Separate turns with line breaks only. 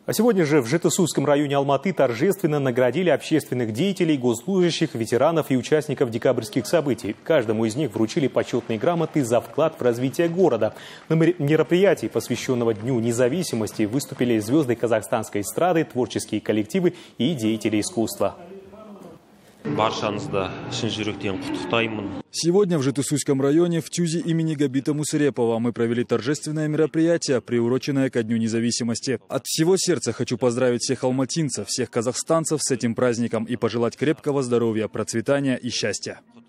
А сегодня же в Жетысуйском районе Алматы торжественно наградили общественных деятелей, госслужащих, ветеранов и участников декабрьских событий. Каждому из них вручили почетные грамоты за вклад в развитие города. На мероприятии, посвященного Дню независимости, выступили звезды казахстанской эстрады, творческие коллективы и деятели искусства.
Сегодня в Жетысуйском районе в ТЮЗе имени Габита Мусырепова мы провели торжественное мероприятие, приуроченное ко Дню независимости. От всего сердца хочу поздравить всех алматинцев, всех казахстанцев с этим праздником и пожелать крепкого здоровья, процветания и счастья.